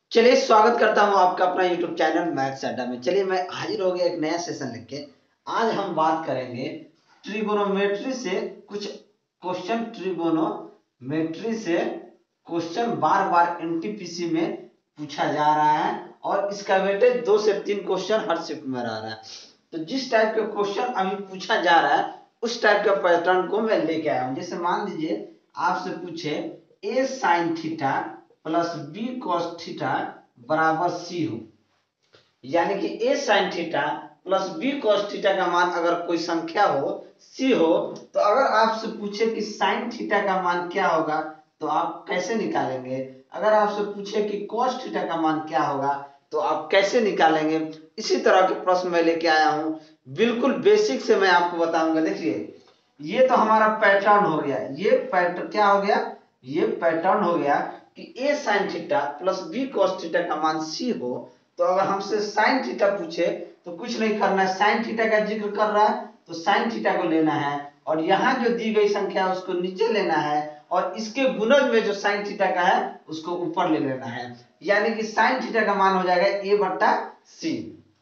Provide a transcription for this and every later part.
चलिए स्वागत करता हूं आपका अपना YouTube चैनल मैथ्स अड्डा में। चलिए मैं हाजिर हो गया एक नया सेशन लेके। आज हम बात करेंगे ट्रिगोनोमेट्री से कुछ क्वेश्चन। ट्रिगोनोमेट्री से क्वेश्चन बार बार एनटीपीसी में पूछा जा रहा है और इसका वेटेज 2 से 3 क्वेश्चन हर शिफ्ट में रह रहा है। तो जिस टाइप के क्वेश्चन अभी पूछा जा रहा है उस टाइप के पैटर्न को मैं लेके आया हूं। जैसे मान लीजिए आपसे पूछे a sin theta plus B cos theta बराबर सी हो, यानी कि a sin theta plus B cos theta का मान अगर कोई संख्या हो सी हो, तो अगर आपसे पूछे कि साइन थीटा का मान क्या होगा तो आप कैसे निकालेंगे। अगर आपसे पूछे कि कॉस थीटा का मान क्या होगा तो आप कैसे निकालेंगे। इसी तरह के प्रश्न मैं लेके आया हूं, बिल्कुल बेसिक से मैं आपको बताऊंगा। देखिए ये तो हमारा पैटर्न हो गया। ये पैटर्न क्या हो गया, ये पैटर्न हो गया कि a sin theta plus b cos theta का मान c हो, तो अगर हमसे sin थीटा पूछे तो कुछ नहीं करना है, sin थीटा का जिक्र कर रहा है तो sin थीटा को लेना है और यहाँ जो दी गई संख्या है उसको नीचे लेना है और इसके गुणज में जो sin थीटा का है उसको ऊपर ले लेना है, यानी कि sin थीटा का मान हो जाएगा a बट्टा c।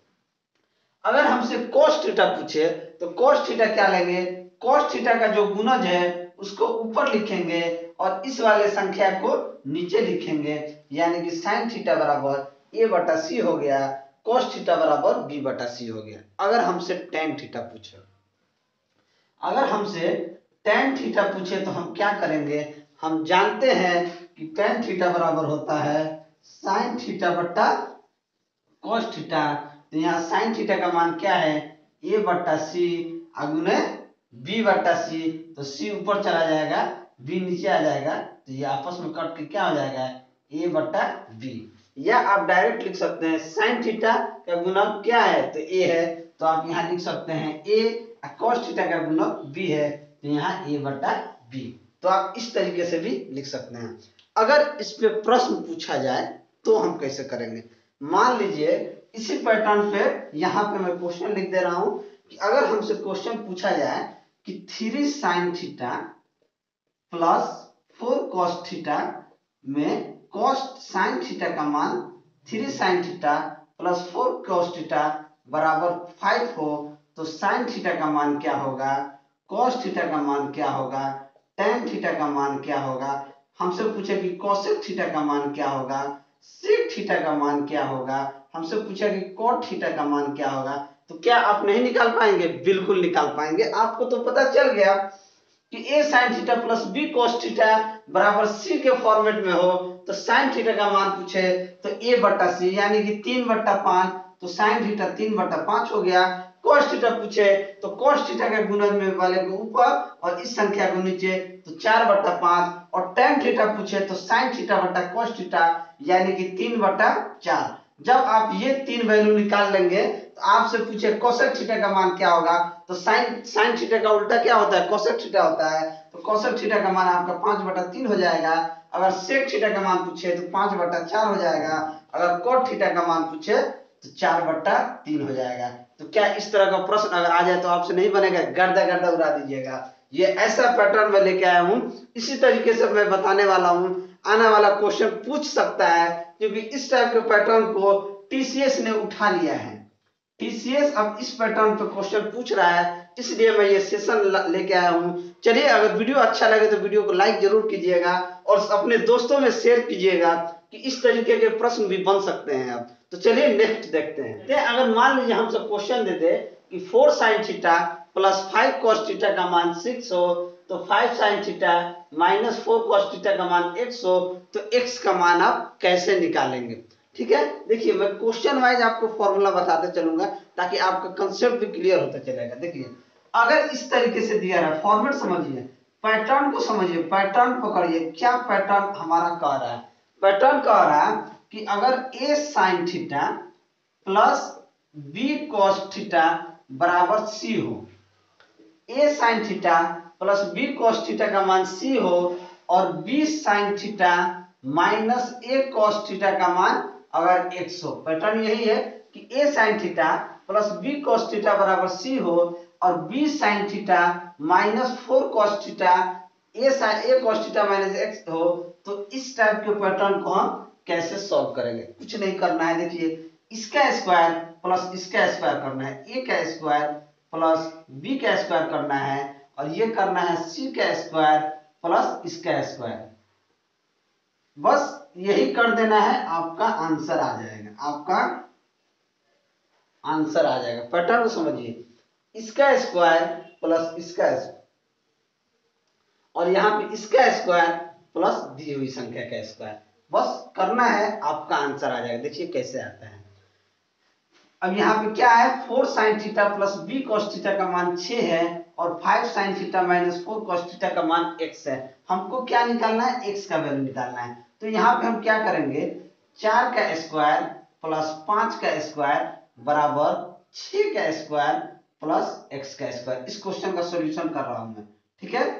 अगर हमसे cos थीटा पूछे तो cos थीटा क्या लेंगे, cos थीटा का जो गुणज है उसको ऊपर लिखेंगे और इस वाले संख्या को नीचे लिखेंगे, यानी कि sin थीटा बराबर a बटा c हो गया, cos थीटा बराबर b बटा c हो गया। अगर हमसे tan थीटा पूछे, अगर हमसे tan थीटा पूछे तो हम क्या करेंगे, हम जानते हैं कि tan थीटा बराबर होता है sin थीटा बटा cos थीटा। तो यहाँ sin थीटा का मान क्या है a बट्टा सी अगुने b बट्टा सी, तो c ऊपर चला जाएगा b नीचे आ जाएगा, तो ये आपस में कट के क्या हो जाएगा a बट्टा b। या आप डायरेक्ट लिख सकते हैं sin थीटा का गुणक क्या है तो a है, तो आप यहाँ लिख सकते हैं a, cos थीटा का गुणक b है तो यहाँ a बट्टा b। तो आप इस तरीके से भी लिख सकते हैं। अगर इस पे प्रश्न पूछा जाए तो हम कैसे करेंगे। मान लीजिए इसी पैटर्न पे यहाँ पे मैं क्वेश्चन लिख दे रहा हूं कि अगर हमसे क्वेश्चन पूछा जाए कि 3 sin theta plus 4 cos theta में cos sin थीटा का मान 3 sin theta plus 4 cos theta बराबर 5 हो, तो sin थीटा का मान क्या होगा, cos थीटा का मान क्या होगा, tan थीटा का मान क्या होगा। हमसे पूछे कि cosec थीटा का मान क्या होगा, sec थीटा का मान क्या होगा। हमसे पूछा कि cot थीटा का मान क्या होगा, तो क्या आप नहीं निकाल पाएंगे, बिल्कुल निकाल पाएंगे। आपको तो पता चल गया कि a sin theta plus b cos theta बराबर c के फॉर्मेट में हो, तो sin थीटा का मान पूछे तो a बट्टा c यानी कि 3 बट्टा 5, तो sin थीटा 3 बट्टा 5 हो गया। cos थीटा पूछे तो cos थीटा के गुणज में वाले को ऊपर और इस संख्या को नीचे, तो 4 बट्टा 5, और tan थीटा पूछे तो sin थीटा बट्टा cos थीटा यानी कि 3 बट्टा 4। जब आप ये तीन वैल्यू निकाल लेंगे तो आपसे पूछे कोसेक थीटा का मान क्या होगा, तो साइन थीटा का उल्टा क्या होता है, कोसेक थीटा होता है, तो कोसेक थीटा का मान आपका 5 बटा 3 हो जाएगा। अगर सेक थीटा का मान पूछे तो 5 बटा 4 हो जाएगा। अगर कोट थीटा का मान पूछे तो 4 बटा 3 हो जाएगा। तो क्या इस तरह का प्रश्न अगर आ जाए तो आपसे नहीं बनेगा, गर्दा गर्दा उड़ा दीजिएगा। ये ऐसा पैटर्न मैं लेके आया हूं, इसी तरीके से मैं बताने वाला हूं। आने वाला क्वेश्चन पूछ सकता है क्योंकि इस टाइप के पैटर्न को टीसीएस ने उठा लिया है। टीसीएस अब इस पैटर्न पे क्वेश्चन पूछ रहा है, इसलिए मैं ये सेशन लेके आया हूं। चलिए अगर वीडियो अच्छा लगे तो वीडियो को लाइक जरूर कीजिएगा और अपने दोस्तों में शेयर कीजिएगा कि इस तरीके के प्रश्न भी बन सकते हैं। अब तो चलिए नेक्स्ट देखते हैं। अगर मान लीजिए हमसे क्वेश्चन दे दे कि 4 sin theta plus 5 cos theta का मान 6 हो, तो 5 sin theta minus 4 cos theta का मान x हो, तो x का मान आप कैसे निकालेंगे। ठीक है, देखिए मैं क्वेश्चन वाइज आपको फॉर्मूला बताते चलूंगा ताकि आपका कंसेप्ट भी क्लियर होता चलेगा। देखिए अगर इस तरीके से दिया रहा है, फॉर्मेट समझिए, पैटर्न को समझिए, पैटर्न पकड़िए, क्या पैटर्न हमारा कह रहा है। पैटर्न कह रहा है कि अगर a sin theta plus b cos theta बराबर c हो, a sin theta plus b cos theta का मान c हो और b sin theta minus a cos theta का मान अगर x हो। पैटर्न यही है कि a sin theta plus b cos theta बराबर c हो और b sin theta minus 4 cos theta a cos theta minus x हो, तो इस टाइप के पैटर्न को हम कैसे सॉल्व करेंगे, कुछ नहीं करना है। देखिए इसका स्क्वायर प्लस इसका स्क्वायर करना है, ए का स्क्वायर प्लस बी का स्क्वायर करना है, और ये करना है सी का स्क्वायर प्लस इसका स्क्वायर। बस यही कर देना है, आपका आंसर आ जाएगा, आपका आंसर आ जाएगा। पैटर्न को समझिए, इसका स्क्वायर प्लस इसका स्क्वायर और यहाँ पे इसका स्क्वायर प्लस दी हुई संख्या का स्क्वायर, बस करना है, आपका आंसर आ जाएगा। देखिए कैसे आता है। अब यहाँ पे क्या है, 4 sin theta plus B cos theta का मान 6 है और 5 sin theta minus 4 cos theta का मान x है। हमको क्या निकालना है, x का वैल्यू निकालना है। तो यहाँ पे हम क्या करेंगे, 4 का स्क्वायर प्लस 5 का स्क्वायर बराबर 6 का स्क्वायर प्लस x का स्क्वायर। इस क्वेश्चन का सॉल्यूशन कर रहा हूं मैं, ठीक है।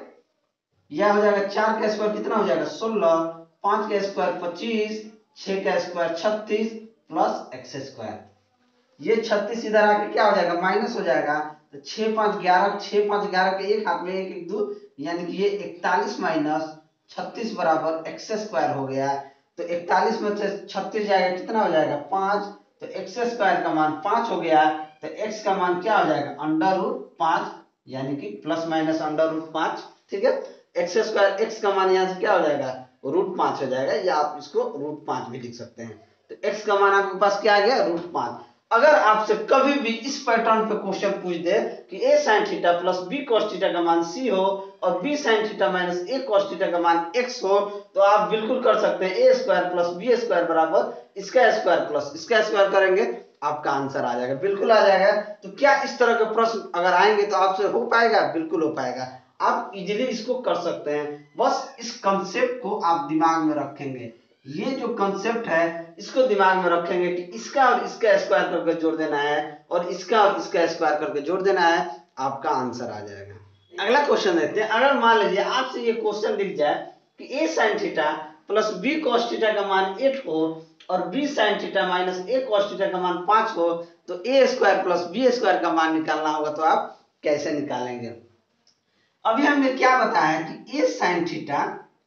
यह हो जाएगा 4 का स्क्वायर कितना हो जाएगा 16, 5 का स्क्वायर 25, 6 का स्क्वायर 36 प्लस x स्क्वायर। ये 36 इधर आके क्या हो जाएगा, माइनस हो जाएगा। तो 6 5 11, 6 5 11 के एक हाथ में 1 1 2, यानी कि ये 41 माइनस 36 बराबर x स्क्वायर हो गया। तो 41 में से 36 जाएगा, कितना हो जाएगा 5। तो x स्क्वायर का मान 5 हो गया। तो x का मान क्या हो जाएगा √5, यानी कि प्लस माइनस √5, ठीक है। x स्क्वायर, x का मान यहाँ से क्या हो जाएगा √5 हो जाएगा, या आप इसको √5 भी लिख सकते हैं। तो x का मान आपके पास क्या आ गया √5। अगर आपसे कभी भी इस पैटर्न पे क्वेश्चन पूछ दे कि a sin theta plus b cos theta का मान c हो और b sin theta minus a cos theta का मान x हो, तो आप बिल्कुल कर सकते हैं a square plus b square बराबर इसका स्क्वायर प्लस इसका स्क्वायर करेंगे, आपका आंसर आ जाएगा, बिल्कुल आ जाएगा। तो क्या इस तरह के प्रश्न अगर आएंगे तो आपसे हो पाएगा, बिल्कुल हो पाएगा। आप इजीली इसको कर सकते हैं, बस इस कंसेप्ट को आप दिमाग में रखेंगे। ये जो कंसेप्ट है इसको दिमाग में रखेंगे कि इसका और इसका स्क्वायर करके जोड़ देना है और इसका और इसका स्क्वायर करके जोड़ देना है, आपका आंसर आ जाएगा। अगला क्वेश्चन देखते हैं। अगर मान लीजिए आपसे ये क्वेश्चन दिख जाए कि a sin theta plus b cos theta का मान 8 हो और b sin theta minus a cos theta का मान 5 हो, तो a square plus b square का मान निकालना होगा, तो आप कैसे निकालेंगे। अभी हमने क्या बताया कि a sin theta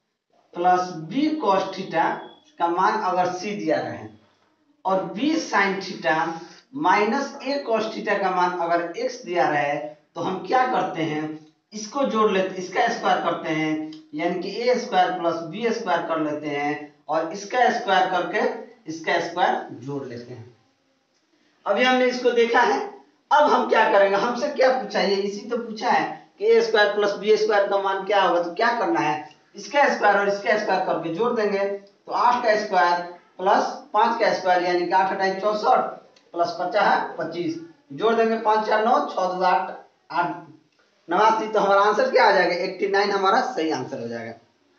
plus b cos theta का मान अगर c दिया रहे और b sin theta minus a cos theta का मान अगर x दिया रहे, तो हम क्या करते हैं, इसको जोड़ लेते, इसका स्क्वायर करते हैं, यानी कि a square plus b square कर लेते हैं और इसका स्क्वायर करके इसका स्क्वायर जोड़ लेते हैं। अभी हमने इसको देखा है। अब हम क्या करेंगे, हमसे क्या पूछा है, इसी तो पूछा है कि a square plus b square का मान क्या होगा। तो क्या करना है, इसका स्क्वायर और इसका स्क्वायर करके जोड़ देंगे। तो 8 का स्क्वायर प्लस 5 का स्क्वायर, यानी कि 8 8 64 प्लस 50 25, जोड़ देंगे 5 4 9 6 2 8 8 89। तो हमारा आंसर क्या आ जाएगा 89, हमारा सही आंसर हो जाएगा।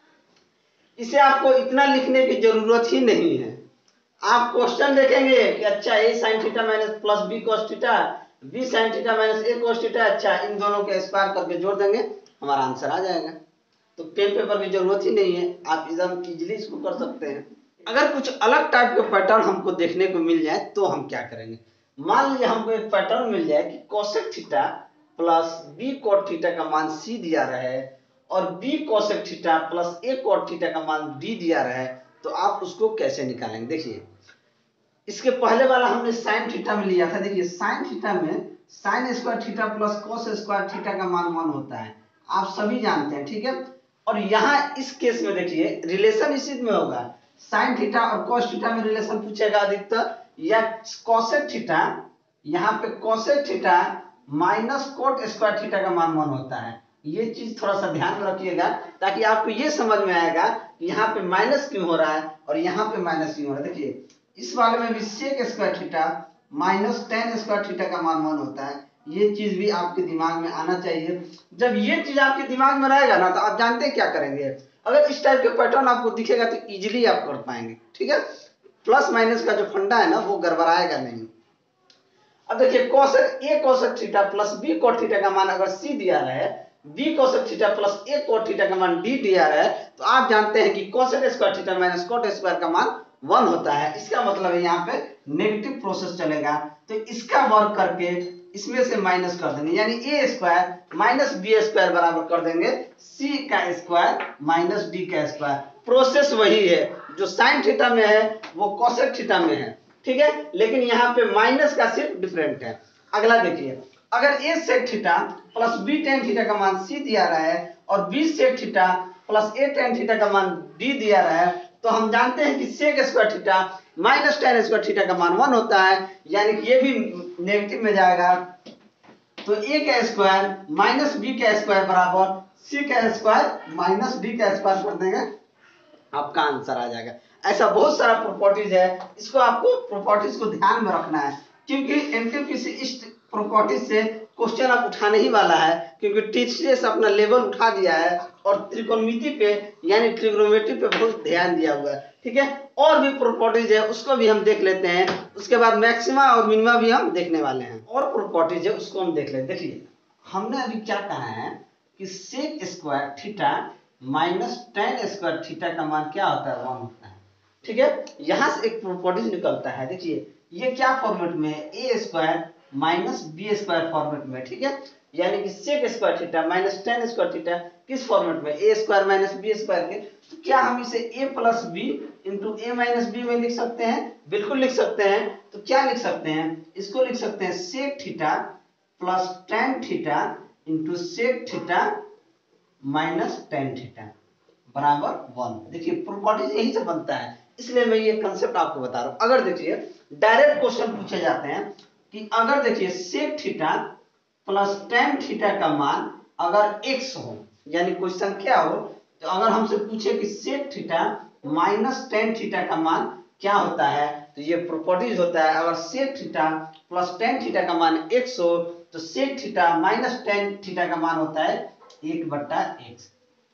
इसे आपको इतना लिखने की जरूरत ही नहीं है। आप क्वेश्चन देखेंगे कि अच्छा a sin theta minus plus b cos theta, b sin theta minus a cos theta, अच्छा इन दोनों के स्क्वायर करके जोड़ देंगे, हमारा आंसर आ जाएगा। तो पेन पेपर की जरूरत ही नहीं है, आप एकदम इजीली इसको कर सकते हैं। अगर कुछ अलग टाइप के पैटर्न हमको देखने को मिल जाए तो हम क्या करेंगे। मान लीजिए हमको एक पैटर्न मिल जाए कि cosec theta plus b cot theta का मान c दिया रहे और b cosec theta plus a cot theta का मान d दिया रहे, तो आप उसको कैसे निकालेंगे। देखिए इसके पहले वाला हमने साइन थीटा में लिया था। देखिए साइन थीटा में sine square theta plus cos square theta का मान 1 होता है, आप सभी जानते हैं, ठीक है। और यहाँ इस केस में देखिए रिलेशन इसी में होगा, साइन थीटा और कोस थीटा में रिलेशन पूछेगा अधिकतर, या कोसेक थीटा, यहाँ पे cosec theta minus cot square theta का मान 1 होता है। ये चीज थोड़ा सा ध्यान में रखिएगा ताकि आपको ये समझ में आएगा कि यहाँ पे माइनस क्यों हो रहा है और यहाँ पे माइनस क्यों हो रहा है। देखिए इस वाले में भी sec square theta minus tan square theta का मान 1 होता है। ये चीज भी आपके दिमाग में आना चाहिए। जब ये चीज आपके दिमाग में रहेगा ना, तो आप जानते हैं क्या करेंगे। अगर इस टाइप के पैटर्न आपको दिखेगा तो इजीली आप कर पाएंगे, ठीक है। प्लस माइनस का जो फंडा है ना, वो गड़बड़ाएगा नहीं। अब देखिए cosec a cosec theta plus b cot theta का मान अगर c दिया रहे, b cosec theta plus a cot theta का मान d दिया रहे, तो आप जानते हैं कि cosec square theta minus cot square का मान 1 होता है। इसका मतलब है यहाँ पे नेगेटिव प्रोसेस चलेगा, तो इसका वर्क करके इसमें से माइनस कर देंगे, यानी a square minus b square बराबर कर देंगे c का स्क्वायर माइनस d का स्क्वायर। प्रोसेस वही है, जो साइन थीटा में है वो कोसेक थीटा में है, ठीक है, लेकिन यहाँ पे माइनस का सिर्फ डिफरेंट है। अगला देखिए, अगर a sec theta plus b tan theta का मान c दिया रहा है और b sec theta plus a tan theta का मान d दिया रहा है, तो हम जानते हैं कि sec square theta minus tan square theta का मान 1 होता है, यानी कि ये भी नेगेटिव में जाएगा। तो a का स्क्वायर माइनस b का स्क्वायर बराबर c का स्क्वायर माइनस d का स्क्वायर कर देंगे, आपका आंसर आ जाएगा। ऐसा बहुत सारा प्रॉपर्टीज है, इसको आपको प्रॉपर्टीज को ध्यान में रखना है, क्योंकि एनटीपीसी इस प्रॉपर्टीज से क्वेश्चन आप उठाने ही वाला है, क्योंकि टीसीएस अपना लेवल उठा दिया है और त्रिकोणमिति पे यानी ट्रिग्नोमेट्री पे बहुत ध्यान दिया हुआ है, ठीक है। और भी प्रॉपर्टीज है उसको भी हम देख लेते हैं, उसके बाद मैक्सिमा और मिनिमा भी हम देखने वाले हैं। और प्रॉपर्टीज है उसको हम देख लेते हैं। देखिए हमने अभी क्या कहा है कि sec square theta minus tan square theta का मान क्या होता है, 1 होता है, ठीक है। यहां से एक प्रॉपर्टीज निकलता है, देखिए ये क्या फॉर्मेट में है, A square minus B square format में, ठीक है, यानी कि sec square theta minus tan square theta किस फॉर्मेट में, A square minus B square के। तो क्या हम इसे A plus B into A minus B में लिख सकते हैं, बिल्कुल लिख सकते हैं। तो क्या लिख सकते हैं, इसको लिख सकते हैं sec theta plus tan theta into sec theta minus tan theta बराबर 1। देखिए प्रॉपर्टीज यही से बनता है, इसलिए मैं ये कंसेप्ट आपको बता रहा हूं। अगर देखिए डायरेक्ट क्वेश्चन पूछे जाते हैं कि अगर देखिए sec theta plus tan theta का मान अगर x हो, यानी कोई संख्या हो, तो अगर हमसे पूछे कि sec theta minus tan theta का मान क्या होता है, तो ये प्रॉपर्टीज होता है। अगर sec theta plus tan theta का मान x हो, तो sec theta minus tan theta का मान होता है 1/x।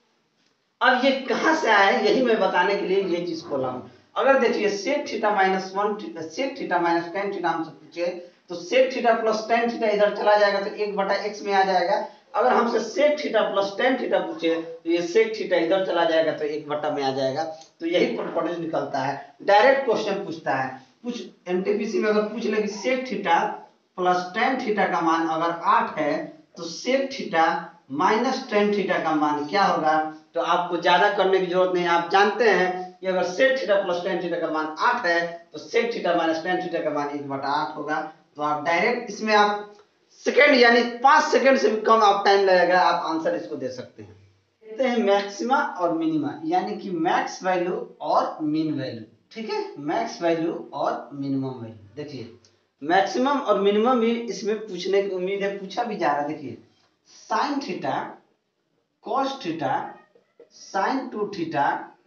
अब ये कहां से आया है, यही मैं बताने के लिए ये चीज खोला हूं। अगर देखिए sec theta minus 1 sec theta minus tan theta हमसे पूछे, तो sec theta plus tan theta इधर चला जाएगा तो 1/x में आ जाएगा। अगर हमसे sec theta plus tan theta पूछे, तो ये सेक थीटा इधर चला जाएगा तो 1 में आ जाएगा। तो यही प्रॉपर्टीज निकलता है, डायरेक्ट क्वेश्चन पूछता है। कुछ एनटीपीसी में अगर पूछ ले कि sec theta plus tan theta का मान अगर 8 है, तो sec theta minus tan theta का मान क्या होगा, तो आपको ज्यादा करने की जरूरत नहीं, आप जानते हैं कि अगर sec theta plus tan theta का मान 8 है, तो sec theta minus tan theta का मान 1/8 होगा। तो आप डायरेक्ट इसमें आप सेकंड यानी 5 सेकंड से भी कम आप टाइम लगेगा, आप आंसर इसको दे सकते हैं। कहते हैं मैक्सिमा और मिनिमा, यानी कि मैक्स वैल्यू और मिन वैल्यू, ठीक है, मैक्स वैल्यू और मिनिमम वैल्यू। देखिए मैक्सिमम और मिनिमम भी इसमें पूछने की उम्मीद है, पूछा भी जा रहा है। देखिए sine theta cos theta sine two theta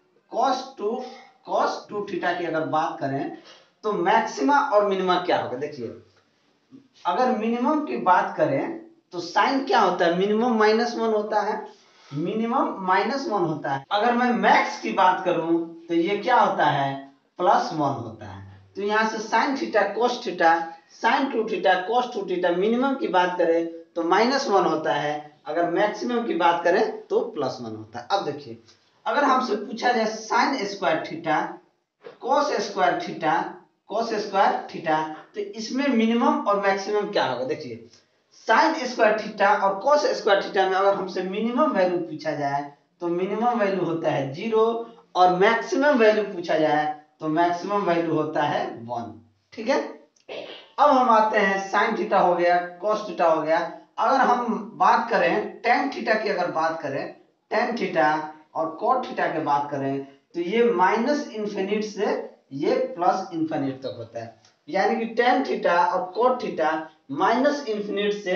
cos two theta की अगर बात करें, तो मैक्सिमा और मिनिमा क्या होगा। देखिए अगर मिनिमम की बात करें तो साइन क्या होता है, मिनिमम -1 होता है, मिनिमम -1 होता है। अगर मैं मैक्स की बात करूं तो ये क्या होता है, +1 होता है। तो यहां से sine theta cos theta sine two theta cos two theta minimum की बात करें तो -1 होता है, अगर मैक्सिमम की बात करें तो +1 होता है। अब देखिए अगर हमसे पूछा जाए sine square theta cos square theta, तो इसमें मिनिमम और मैक्सिमम क्या होगा। देखिए साइन स्क्वायर थीटा और कॉस स्क्वायर थीटा में अगर हमसे मिनिमम वैल्यू पूछा जाए तो मिनिमम वैल्यू होता है 0, और मैक्सिमम वैल्यू पूछा जाए तो मैक्सिमम वैल्यू होता है 1, ठीक है। अब हम आते हैं साइन थीटा हो गया, कॉस थीटा हो गया। अगर हम बात करें टेन थीटा की, अगर बात करें टेन थीटा और कॉट थीटा की बात करें, तो ये -इन्फिनिट से ये +इन्फिनिट तक होता है, यानी कि टेन थीटा और कॉट थीटा -इन्फिनिट से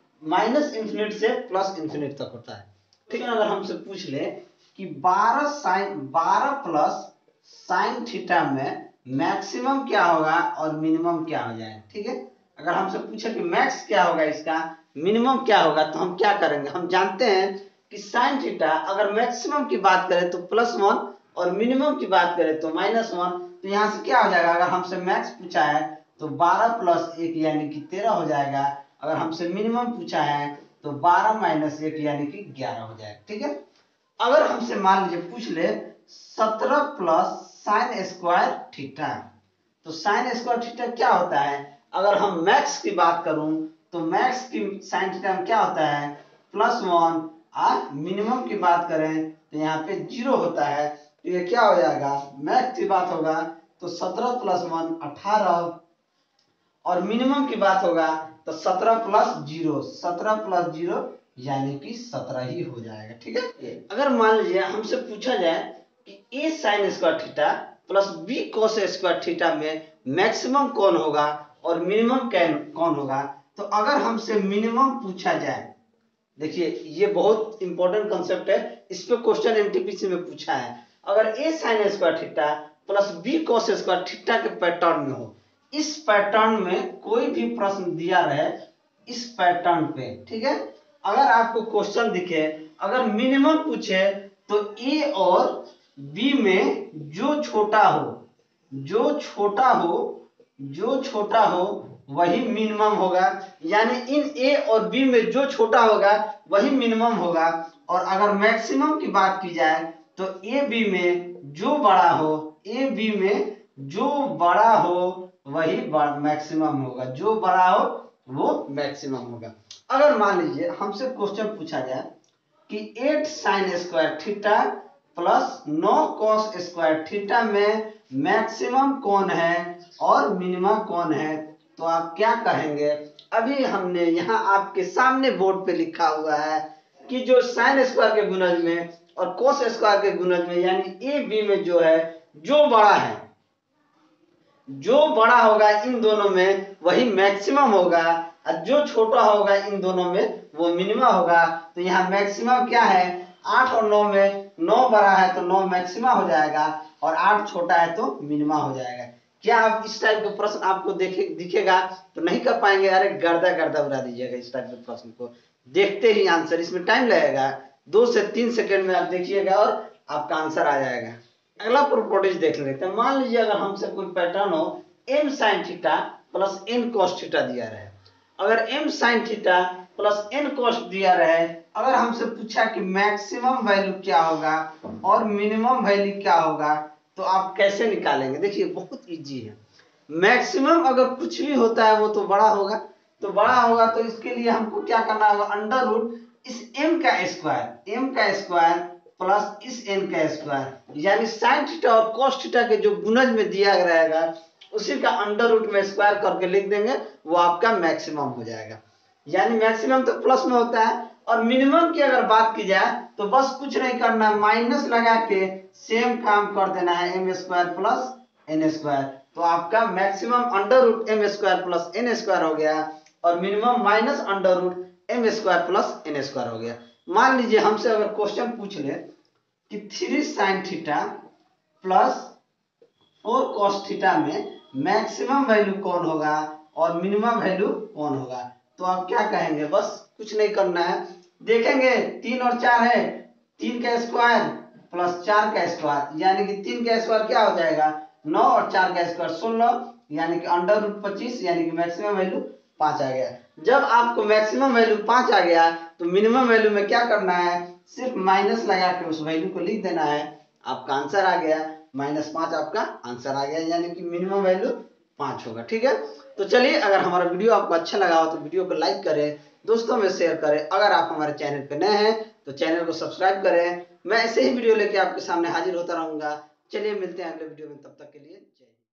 +इन्फिनिट तक होता है, ठीक है। अगर हमसे पूछ ले कि 12 प्लस साइन थीटा में मैक्सिमम क्या होगा और मिनिमम क्या हो जाए, ठीक है। अगर हमसे पूछे कि मैक्स क्या होगा इसका, मिनिमम क्या होगा, तो हम क्या करेंगे, हम जानते हैं कि साइन थीटा अगर मैक्सिमम की बात करें तो +1 और मिनिमम की बात करें तो -1। तो यहाँ से क्या हो जाएगा, अगर हमसे मैक्स पूछा है तो 12 + 1 यानी कि 13 हो जाएगा। अगर हमसे मिनिमम पूछा है तो 12 - 1 यानी कि 11 हो जाएगा, ठीक है। अगर हमसे मान लीजिए पूछ ले 17 प्लस साइन स्क्वायर थीटा, तो साइन स्क्वायर थीटा क्या होता है। अगर हम मैक्स की बात करूं तो मैक्स की साइन थीटा में क्या होता है +1, और मिनिमम की बात करें तो यहाँ पे 0 होता है। तो ये क्या हो जाएगा, मैक्स की बात होगा तो 17 + 1 18, और मिनिमम की बात होगा तो 17 + 0, 17 + 0 यानी कि 17 ही हो जाएगा। ठीक है, अगर मान लीजिए हमसे पूछा जाए कि a sin square theta plus b cos square theta में मैक्सिमम कौन होगा और मिनिमम कौन होगा, तो अगर हमसे मिनिमम पूछा जाए, देखिए ये बहुत इंपॉर्टेंट कंसेप्ट है, इस पे क्वेश्चन एनटीपीसी में पूछा है। अगर a sin square theta plus b cos square theta के पैटर्न में हो, इस पैटर्न में कोई भी प्रश्न दिया रहे इस पैटर्न पे, ठीक है, अगर आपको क्वेश्चन दिखे, अगर मिनिमम पूछे तो a और b में जो छोटा हो वही मिनिमम होगा, यानी इन a और b में जो छोटा होगा वही मिनिमम होगा। और अगर मैक्सिमम की बात की जाए तो a b में जो बड़ा हो वही मैक्सिमम होगा, जो बड़ा हो वो मैक्सिमम होगा। अगर मान लीजिए हमसे क्वेश्चन पूछा जाए कि 8 sin square theta plus 9 cos square theta में मैक्सिमम कौन है और मिनिमम कौन है, तो आप क्या कहेंगे। अभी हमने यहाँ आपके सामने बोर्ड पे लिखा हुआ है कि जो साइन स्क्वायर के गुणज में और कोस स्क्वायर के गुणज में, यानी ए बी में जो है, जो बड़ा होगा इन दोनों में वही मैक्सिमम होगा, और जो छोटा होगा इन दोनों में वो मिनिमम होगा। तो यहाँ मैक्सिमम क्या है, 8 और 9 में 9 बड़ा है तो 9 मैक्सिमम हो जाएगा और 8 छोटा है तो मिनिमम हो जाएगा। क्या आप इस टाइप का प्रश्न आपको दिखेगा तो नहीं कर पाएंगे, अरे गर्दा उड़ा दीजिएगा इस टाइप के प्रश्न को, देखते ही आंसर, इसमें टाइम लगेगा 2 से 3 सेकंड में आप देखिएगा और आपका आंसर आ जाएगा। अगला प्रॉपर्टीज देख लेते हैं। मान लीजिए अगर हमसे कोई पैटर्न हो m sin theta plus n cos theta दिया रहे, अगर m sin theta plus n cos दिया रहे, अगर हमसे पूछा कि मैक्सिमम वैल्यू क्या होगा और मिनिमम वैल्यू क्या होगा, तो आप कैसे निकालेंगे। देखिए बहुत इजी है, मैक्सिमम अगर कुछ भी होता है वो तो बड़ा होगा, तो इसके लिए हमको क्या करना होगा, अंडर रूट इस m का स्क्वायर प्लस इस n का स्क्वायर, यानी साइन थीटा और cos थीटा के जो गुणज में दिया रहेगा उसी का अंडर रूट में स्क्वायर करके लिख देंगे, वो आपका मैक्सिमम हो जाएगा। यानी मैक्सिमम तो प्लस में होता है, और मिनिमम की अगर बात की जाए तो बस कुछ नहीं करना, माइनस लगा के सेम काम कर देना है, m square plus n square, तो आपका maximum under root m square plus n square हो गया और minimum minus under root m square plus n square हो गया। मान लीजिए हमसे अगर क्वेश्चन पूछ ले कि 3 sin theta plus 4 cos theta में मैक्सिमम वैल्यू कौन होगा और मिनिमम वैल्यू कौन होगा, तो आप क्या कहेंगे, बस कुछ नहीं करना है, देखेंगे 3 और 4 है, 3 का स्क्वायर प्लस 4 का स्क्वायर, यानी कि 3 का स्क्वायर क्या हो जाएगा 9 और 4 का स्क्वायर 16, यानी कि अंडर रूट 25, यानी कि मैक्सिमम वैल्यू 5 आ गया। जब आपको मैक्सिमम वैल्यू 5 आ गया तो मिनिमम वैल्यू में क्या करना है, सिर्फ माइनस लगा के उस वैल्यू को लिख देना है, आपका आंसर आ गया -5, आपका आंसर आ गया, यानी कि मिनिमम वैल्यू 5 होगा। ठीक है, तो चलिए अगर हमारा वीडियो आपको अच्छा लगा हो तो वीडियो को लाइक करें, दोस्तों में शेयर करें, अगर आप हमारे चैनल पे नए हैं तो चैनल को सब्सक्राइब करें। मैं ऐसे ही वीडियो लेके आपके सामने हाजिर होता रहूंगा। चलिए मिलते हैं अगले वीडियो में, तब तक के लिए।